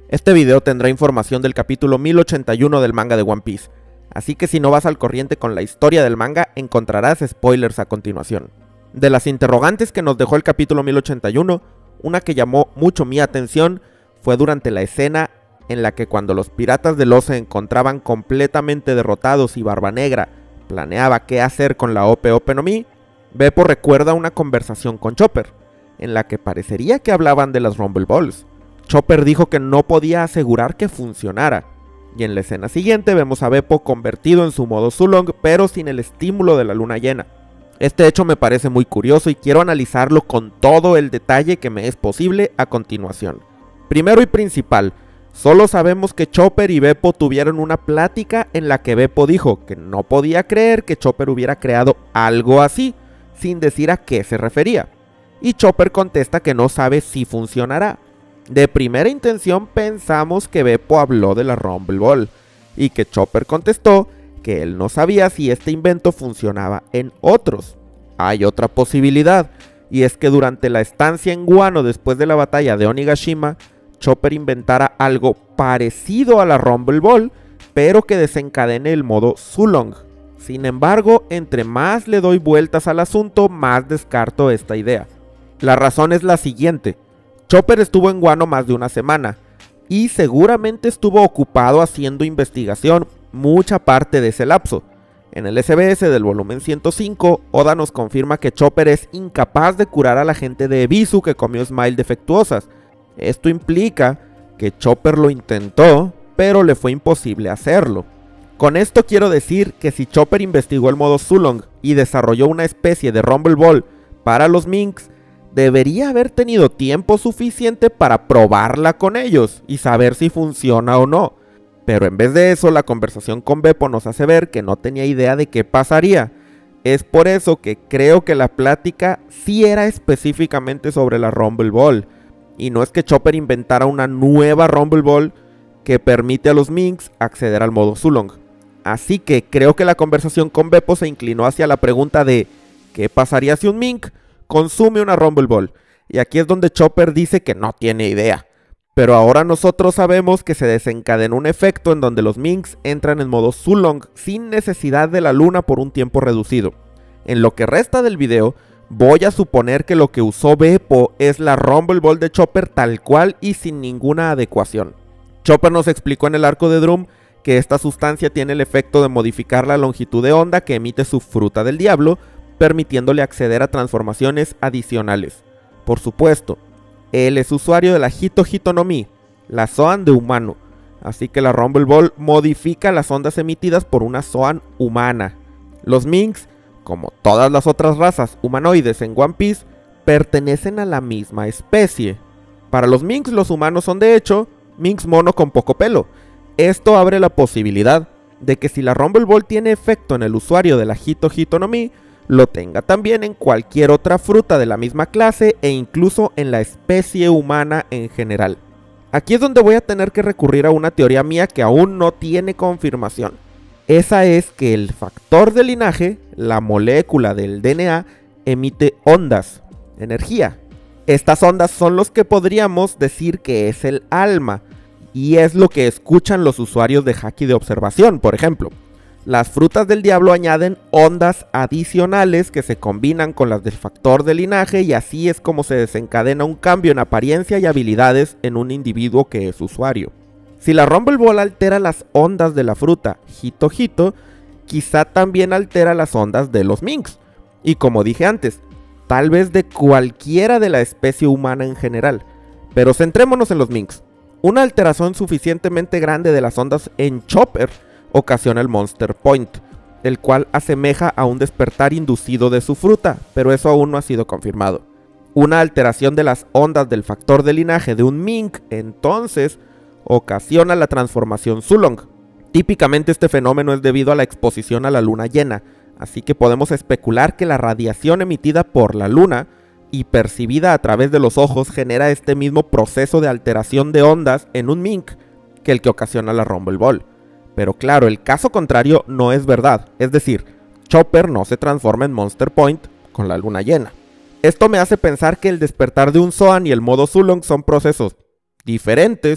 Este video tendrá información del capítulo 1081 del manga de One Piece, así que si no vas al corriente con la historia del manga, encontrarás spoilers a continuación. De las interrogantes que nos dejó el capítulo 1081, una que llamó mucho mi atención fue durante la escena en la que cuando los piratas de Law se encontraban completamente derrotados y Barba Negra planeaba qué hacer con la Ope Ope no Mi, Beppo recuerda una conversación con Chopper, en la que parecería que hablaban de las Rumble Balls. Chopper dijo que no podía asegurar que funcionara, y en la escena siguiente vemos a Beppo convertido en su modo Sulong, pero sin el estímulo de la luna llena. Este hecho me parece muy curioso y quiero analizarlo con todo el detalle que me es posible a continuación. Primero y principal, solo sabemos que Chopper y Beppo tuvieron una plática en la que Beppo dijo que no podía creer que Chopper hubiera creado algo así, sin decir a qué se refería. Y Chopper contesta que no sabe si funcionará. De primera intención pensamos que Beppo habló de la Rumble Ball, y que Chopper contestó que él no sabía si este invento funcionaba en otros. Hay otra posibilidad, y es que durante la estancia en Guano después de la batalla de Onigashima, Chopper inventara algo parecido a la Rumble Ball, pero que desencadene el modo Sulong. Sin embargo, entre más le doy vueltas al asunto, más descarto esta idea. La razón es la siguiente: Chopper estuvo en Guano más de una semana, y seguramente estuvo ocupado haciendo investigación mucha parte de ese lapso. En el SBS del volumen 105, Oda nos confirma que Chopper es incapaz de curar a la gente de Ebisu que comió Smile defectuosas. Esto implica que Chopper lo intentó, pero le fue imposible hacerlo. Con esto quiero decir que si Chopper investigó el modo Sulong y desarrolló una especie de Rumble Ball para los Minks, debería haber tenido tiempo suficiente para probarla con ellos y saber si funciona o no. Pero en vez de eso, la conversación con Beppo nos hace ver que no tenía idea de qué pasaría. Es por eso que creo que la plática sí era específicamente sobre la Rumble Ball, y no es que Chopper inventara una nueva Rumble Ball que permite a los Minks acceder al modo Sulong. Así que creo que la conversación con Beppo se inclinó hacia la pregunta de ¿qué pasaría si un Mink consume una Rumble Ball? Y aquí es donde Chopper dice que no tiene idea. Pero ahora nosotros sabemos que se desencadenó un efecto en donde los Minks entran en modo Sulong sin necesidad de la luna por un tiempo reducido. En lo que resta del video, voy a suponer que lo que usó Beppo es la Rumble Ball de Chopper tal cual y sin ninguna adecuación. Chopper nos explicó en el arco de Drum que esta sustancia tiene el efecto de modificar la longitud de onda que emite su fruta del diablo, permitiéndole acceder a transformaciones adicionales. Por supuesto, él es usuario de la Hito Hito no Mi, la Zoan de humano, así que la Rumble Ball modifica las ondas emitidas por una Zoan humana. Los Minks, como todas las otras razas humanoides en One Piece, pertenecen a la misma especie. Para los Minks, los humanos son de hecho Minks mono con poco pelo. Esto abre la posibilidad de que si la Rumble Ball tiene efecto en el usuario de la Hito Hito no Mi, lo tenga también en cualquier otra fruta de la misma clase e incluso en la especie humana en general. Aquí es donde voy a tener que recurrir a una teoría mía que aún no tiene confirmación. Esa es que el factor de linaje, la molécula del DNA, emite ondas, energía. Estas ondas son los que podríamos decir que es el alma, y es lo que escuchan los usuarios de Haki de observación, por ejemplo. Las frutas del diablo añaden ondas adicionales que se combinan con las del factor de linaje, y así es como se desencadena un cambio en apariencia y habilidades en un individuo que es usuario. Si la Rumble Ball altera las ondas de la fruta Hito Hito, quizá también altera las ondas de los Minks, y como dije antes, tal vez de cualquiera de la especie humana en general. Pero centrémonos en los Minks. Una alteración suficientemente grande de las ondas en Chopper ocasiona el Monster Point, el cual asemeja a un despertar inducido de su fruta, pero eso aún no ha sido confirmado. Una alteración de las ondas del factor de linaje de un Mink, entonces, ocasiona la transformación Sulong. Típicamente este fenómeno es debido a la exposición a la luna llena, así que podemos especular que la radiación emitida por la luna y percibida a través de los ojos genera este mismo proceso de alteración de ondas en un Mink que el que ocasiona la Rumble Ball. Pero claro, el caso contrario no es verdad, es decir, Chopper no se transforma en Monster Point con la luna llena. Esto me hace pensar que el despertar de un Zoan y el modo Sulong son procesos diferentes,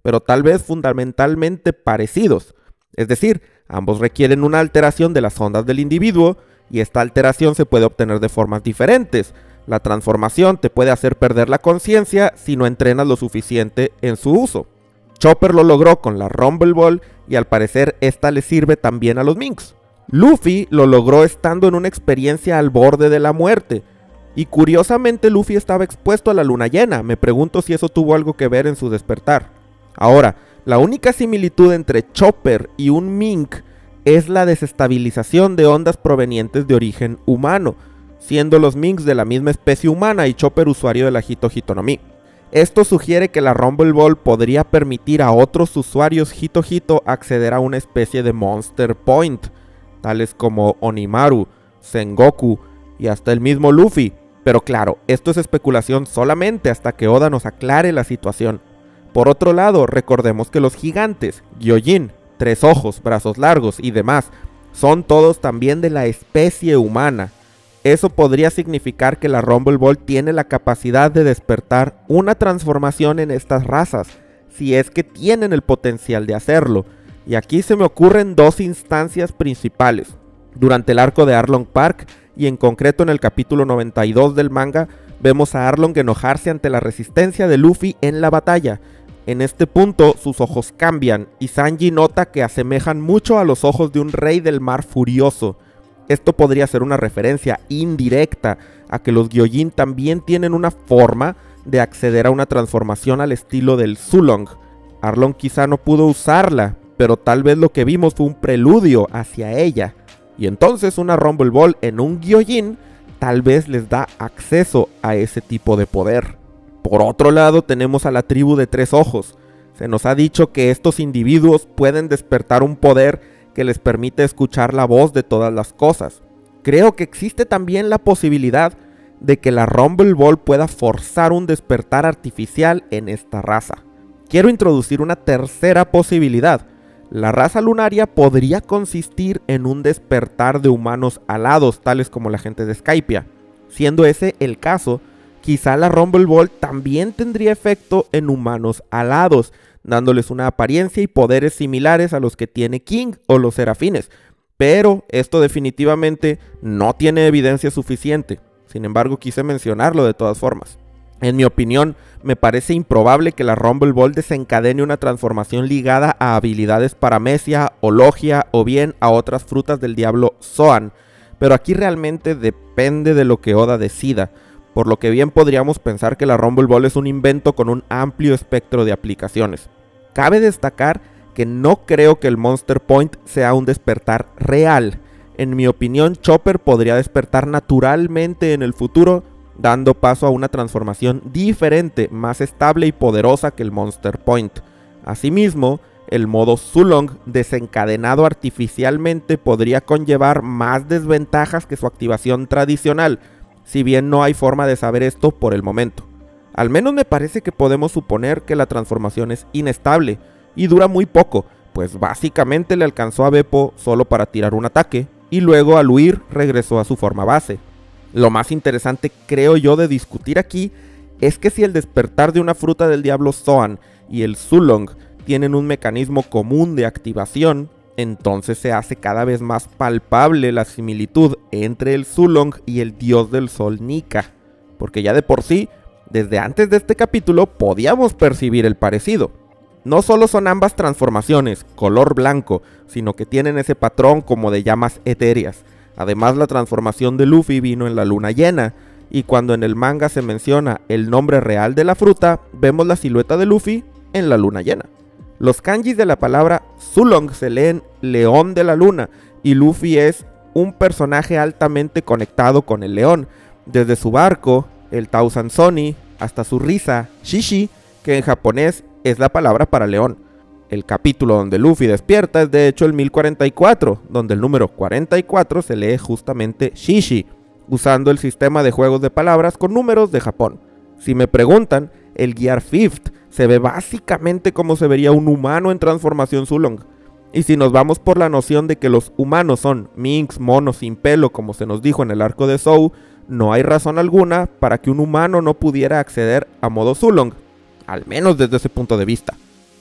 pero tal vez fundamentalmente parecidos. Es decir, ambos requieren una alteración de las ondas del individuo, y esta alteración se puede obtener de formas diferentes. La transformación te puede hacer perder la conciencia si no entrenas lo suficiente en su uso. Chopper lo logró con la Rumble Ball y al parecer esta le sirve también a los Minks. Luffy lo logró estando en una experiencia al borde de la muerte. Y curiosamente Luffy estaba expuesto a la luna llena. Me pregunto si eso tuvo algo que ver en su despertar. Ahora, la única similitud entre Chopper y un Mink es la desestabilización de ondas provenientes de origen humano, siendo los Minks de la misma especie humana y Chopper usuario de la Hito Hito no Mi. Esto sugiere que la Rumble Ball podría permitir a otros usuarios Hito Hito acceder a una especie de Monster Point, tales como Onimaru, Sengoku y hasta el mismo Luffy. Pero claro, esto es especulación solamente hasta que Oda nos aclare la situación. Por otro lado, recordemos que los gigantes, Gyojin, 3 ojos, brazos largos y demás, son todos también de la especie humana. Eso podría significar que la Rumble Ball tiene la capacidad de despertar una transformación en estas razas, si es que tienen el potencial de hacerlo. Y aquí se me ocurren 2 instancias principales. Durante el arco de Arlong Park, y en concreto en el capítulo 92 del manga, vemos a Arlong enojarse ante la resistencia de Luffy en la batalla. En este punto sus ojos cambian y Sanji nota que asemejan mucho a los ojos de un rey del mar furioso. Esto podría ser una referencia indirecta a que los Gyojin también tienen una forma de acceder a una transformación al estilo del Sulong. Arlong quizá no pudo usarla, pero tal vez lo que vimos fue un preludio hacia ella. Y entonces una Rumble Ball en un Gyojin tal vez les da acceso a ese tipo de poder. Por otro lado tenemos a la tribu de 3 ojos. Se nos ha dicho que estos individuos pueden despertar un poder que les permite escuchar la voz de todas las cosas. Creo que existe también la posibilidad de que la Rumble Ball pueda forzar un despertar artificial en esta raza. Quiero introducir una tercera posibilidad. La raza lunaria podría consistir en un despertar de humanos alados, tales como la gente de Skypiea. Siendo ese el caso, quizá la Rumble Ball también tendría efecto en humanos alados, dándoles una apariencia y poderes similares a los que tiene King o los Serafines. Pero esto definitivamente no tiene evidencia suficiente. Sin embargo, quise mencionarlo de todas formas. En mi opinión, me parece improbable que la Rumble Ball desencadene una transformación ligada a habilidades paramecia o logia o bien a otras frutas del diablo Zoan. Pero aquí realmente depende de lo que Oda decida, por lo que bien podríamos pensar que la Rumble Ball es un invento con un amplio espectro de aplicaciones. Cabe destacar que no creo que el Monster Point sea un despertar real. En mi opinión, Chopper podría despertar naturalmente en el futuro, dando paso a una transformación diferente, más estable y poderosa que el Monster Point. Asimismo, el modo Sulong desencadenado artificialmente podría conllevar más desventajas que su activación tradicional, si bien no hay forma de saber esto por el momento. Al menos me parece que podemos suponer que la transformación es inestable y dura muy poco, pues básicamente le alcanzó a Beppo solo para tirar un ataque y luego al huir regresó a su forma base. Lo más interesante creo yo de discutir aquí es que si el despertar de una fruta del diablo Zoan y el Sulong tienen un mecanismo común de activación, entonces se hace cada vez más palpable la similitud entre el Sulong y el dios del sol Nika, porque ya de por sí, desde antes de este capítulo podíamos percibir el parecido. No solo son ambas transformaciones color blanco, sino que tienen ese patrón como de llamas etéreas. Además, la transformación de Luffy vino en la luna llena, y cuando en el manga se menciona el nombre real de la fruta, vemos la silueta de Luffy en la luna llena. Los kanjis de la palabra Sulong se leen león de la luna, y Luffy es un personaje altamente conectado con el león, desde su barco, el Tausansoni, hasta su risa, Shishi, que en japonés es la palabra para león. El capítulo donde Luffy despierta es de hecho el 1044, donde el número 44 se lee justamente Shishi, usando el sistema de juegos de palabras con números de Japón. Si me preguntan, el Gear Fifth se ve básicamente como se vería un humano en transformación Sulong. Y si nos vamos por la noción de que los humanos son minks, monos sin pelo, como se nos dijo en el arco de Zou, no hay razón alguna para que un humano no pudiera acceder a modo Sulong, al menos desde ese punto de vista.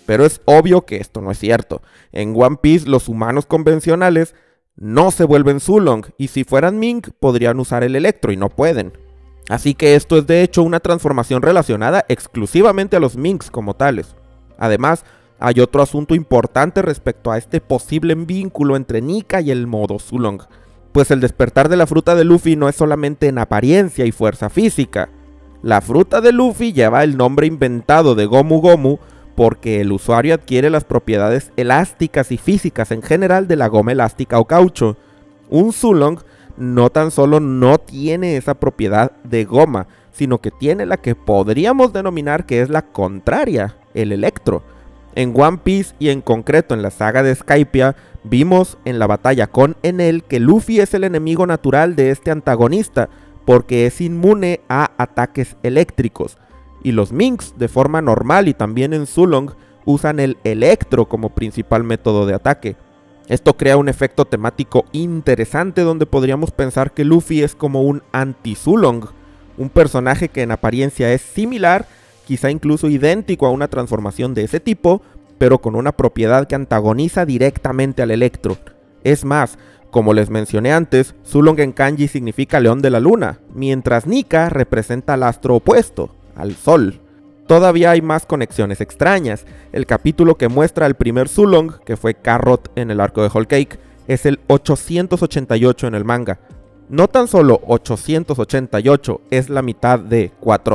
Pero es obvio que esto no es cierto. En One Piece los humanos convencionales no se vuelven Sulong, y si fueran Mink podrían usar el electro y no pueden. Así que esto es de hecho una transformación relacionada exclusivamente a los Minks como tales. Además, hay otro asunto importante respecto a este posible vínculo entre Nika y el modo Sulong. Pues el despertar de la fruta de Luffy no es solamente en apariencia y fuerza física. La fruta de Luffy lleva el nombre inventado de Gomu Gomu porque el usuario adquiere las propiedades elásticas y físicas en general de la goma elástica o caucho. Un Sulong no tan solo no tiene esa propiedad de goma, sino que tiene la que podríamos denominar que es la contraria, el electro. En One Piece y en concreto en la saga de Skypiea, vimos en la batalla con Enel que Luffy es el enemigo natural de este antagonista, porque es inmune a ataques eléctricos. Y los Minks, de forma normal y también en Sulong, usan el electro como principal método de ataque. Esto crea un efecto temático interesante donde podríamos pensar que Luffy es como un anti-Sulong, un personaje que en apariencia es similar, quizá incluso idéntico a una transformación de ese tipo, pero con una propiedad que antagoniza directamente al electro. Es más, como les mencioné antes, Sulong en kanji significa león de la luna, mientras Nika representa al astro opuesto, al sol. Todavía hay más conexiones extrañas. El capítulo que muestra al primer Sulong, que fue Carrot en el arco de Whole Cake, es el 888 en el manga. No tan solo 888 es la mitad de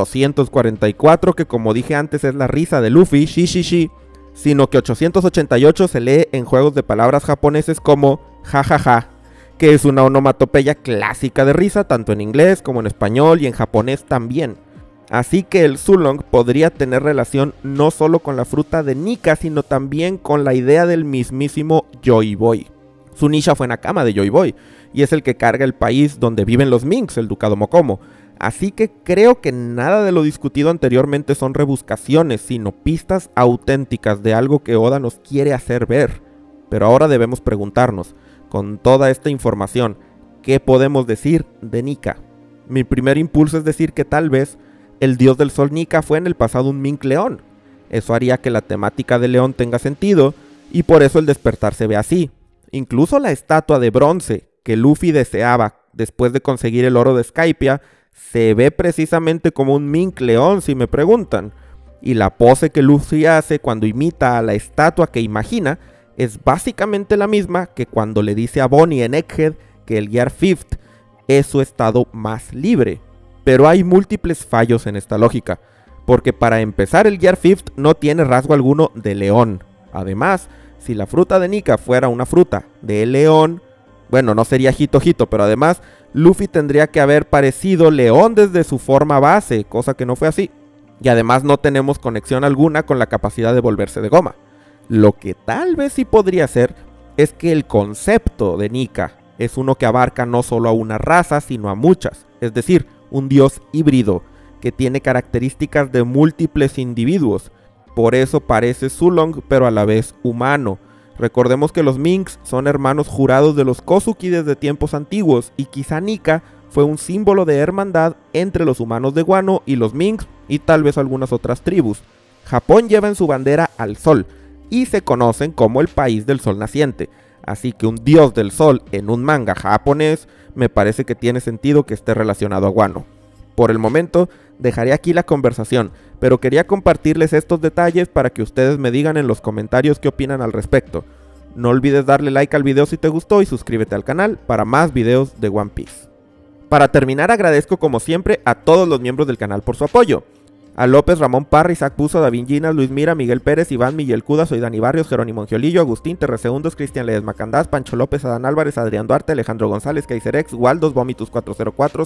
444, que como dije antes es la risa de Luffy, shi, sino que 888 se lee en juegos de palabras japoneses como jajaja, que es una onomatopeya clásica de risa tanto en inglés como en español y en japonés también. Así que el Sulong podría tener relación no solo con la fruta de Nika, sino también con la idea del mismísimo Joy Boy. Zunisha fue Nakama de Joy Boy, y es el que carga el país donde viven los Minks, el Ducado Mokomo. Así que creo que nada de lo discutido anteriormente son rebuscaciones, sino pistas auténticas de algo que Oda nos quiere hacer ver. Pero ahora debemos preguntarnos, con toda esta información, ¿qué podemos decir de Nika? Mi primer impulso es decir que tal vez el dios del sol Nika fue en el pasado un Mink león. Eso haría que la temática de león tenga sentido, y por eso el despertar se ve así. Incluso la estatua de bronce que Luffy deseaba después de conseguir el oro de Skypiea se ve precisamente como un Mink león, si me preguntan. Y la pose que Luffy hace cuando imita a la estatua que imagina es básicamente la misma que cuando le dice a Bonnie en Egghead que el Gear Fifth es su estado más libre. Pero hay múltiples fallos en esta lógica, porque para empezar el Gear Fifth no tiene rasgo alguno de león. Además, si la fruta de Nika fuera una fruta de león, bueno, no sería Hito, pero además Luffy tendría que haber parecido león desde su forma base, cosa que no fue así. Y además no tenemos conexión alguna con la capacidad de volverse de goma. Lo que tal vez sí podría ser es que el concepto de Nika es uno que abarca no solo a una raza, sino a muchas, es decir, un dios híbrido que tiene características de múltiples individuos. Por eso parece Sulong, pero a la vez humano. Recordemos que los Minks son hermanos jurados de los Kozuki desde tiempos antiguos, y quizá Nika fue un símbolo de hermandad entre los humanos de Wano y los Minks y tal vez algunas otras tribus. Japón lleva en su bandera al sol, y se conocen como el país del sol naciente. Así que un dios del sol en un manga japonés me parece que tiene sentido que esté relacionado a Wano. Por el momento dejaré aquí la conversación, pero quería compartirles estos detalles para que ustedes me digan en los comentarios qué opinan al respecto. No olvides darle like al video si te gustó y suscríbete al canal para más videos de One Piece. Para terminar, agradezco como siempre a todos los miembros del canal por su apoyo. A López, Ramón Parra, Isaac Puzo, David Ginas, Luis Mira, Miguel Pérez, Iván, Miguel Cuda, Soy Dani Barrios, Jerónimo Angiolillo, Agustín, Terresegundos, Cristian Ledesma Candás, Pancho López, Adán Álvarez, Adrián Duarte, Alejandro González, Kaiserex, Waldos, Vomitus 404,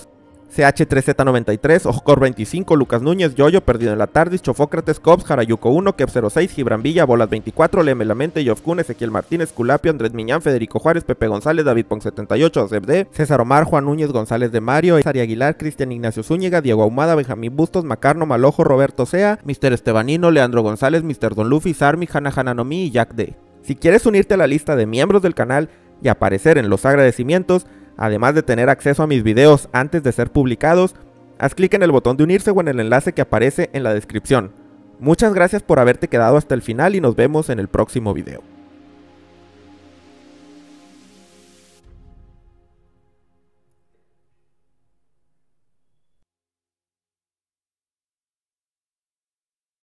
CH3Z93, Ojcor 25, Lucas Núñez, Yoyo, Perdido en la Tardis, Chofócrates, Cops, Jarayuco 1, Kep 06, Gibran Villa, Bolas 24, Leme la Mente, Yofkun, Ezequiel Martínez, Culapio, Andrés Miñán, Federico Juárez, Pepe González, David Pong 78, Josep D, César Omar, Juan Núñez González de Mario, Sari Aguilar, Cristian Ignacio Zúñiga, Diego Ahumada, Benjamín Bustos, Macarno, Malojo, Roberto Sea, Mr. Estebanino, Leandro González, Mr. Don Luffy, Sarmi, Hana Hananomi y Jack D. Si quieres unirte a la lista de miembros del canal y aparecer en los agradecimientos, además de tener acceso a mis videos antes de ser publicados, haz clic en el botón de unirse o en el enlace que aparece en la descripción. Muchas gracias por haberte quedado hasta el final y nos vemos en el próximo video.